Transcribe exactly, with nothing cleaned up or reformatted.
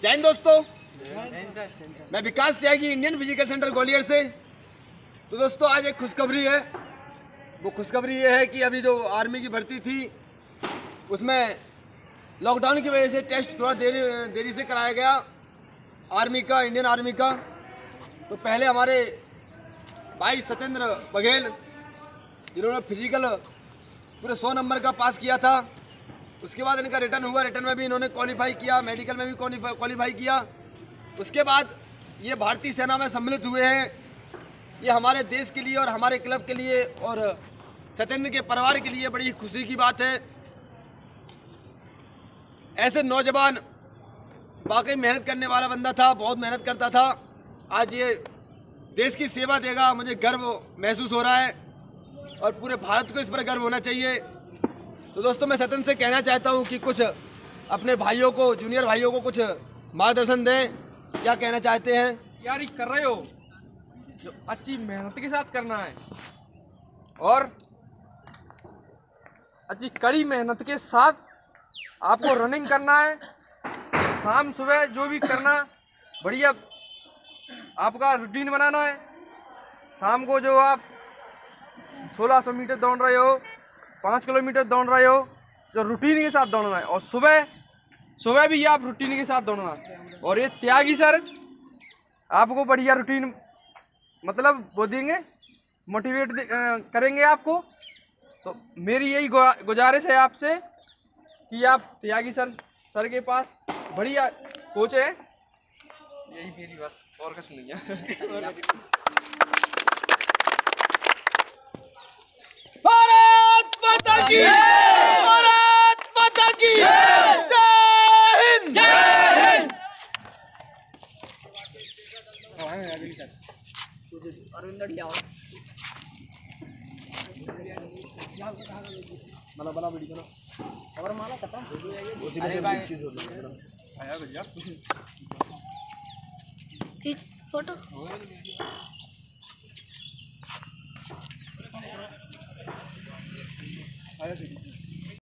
जय हिंद दोस्तों, मैं Vikas Tyagi Indian physical centre Gwalior से। तो दोस्तों आज एक खुशखबरी है। वो खुशखबरी ये है कि अभी जो आर्मी की भर्ती थी उसमें लॉकडाउन की वजह से टेस्ट थोड़ा देरी देरी से कराया गया आर्मी का, इंडियन आर्मी का। तो पहले हमारे भाई सत्येंद्र बघेल जिन्होंने फिजिकल पूरे सौ नंबर का पास किया था, उसके बाद इनका रिटर्न हुआ। रिटर्न में भी इन्होंने क्वालिफाई किया, मेडिकल में भी क्वालिफाई किया। उसके बाद ये भारतीय सेना में सम्मिलित हुए हैं। ये हमारे देश के लिए और हमारे क्लब के लिए और सत्येंद्र के परिवार के लिए बड़ी खुशी की बात है। ऐसे नौजवान वाकई मेहनत करने वाला बंदा था, बहुत मेहनत करता था। आज ये देश की सेवा देगा, मुझे गर्व महसूस हो रहा है और पूरे भारत को इस पर गर्व होना चाहिए। तो दोस्तों मैं सत्येंद्र से कहना चाहता हूँ कि कुछ अपने भाइयों को, जूनियर भाइयों को कुछ मार्गदर्शन दें। क्या कहना चाहते हैं? तैयारी कर रहे हो जो अच्छी मेहनत के साथ करना है और अच्छी कड़ी मेहनत के साथ आपको रनिंग करना है। शाम सुबह जो भी करना बढ़िया आपका रूटीन बनाना है। शाम को जो आप सोलह सौ मीटर दौड़ रहे हो, पाँच किलोमीटर दौड़ रहे हो, जो रूटीन के साथ दौड़ना है। और सुबह सुबह भी आप रूटीन के साथ दौड़ना। और ये त्यागी सर आपको बढ़िया रूटीन मतलब वो देंगे, मोटिवेट करेंगे आपको। तो मेरी यही गुजारिश है आपसे कि आप त्यागी सर सर के पास बढ़िया कोच है। यही मेरी बस, और कुछ नहीं है। भारत माता की, भारत माता की जय हिंद, जय हिंद। बना बना वीडियो बना और माला खत्म अरे भाई आया भैया खींच फोटो। आया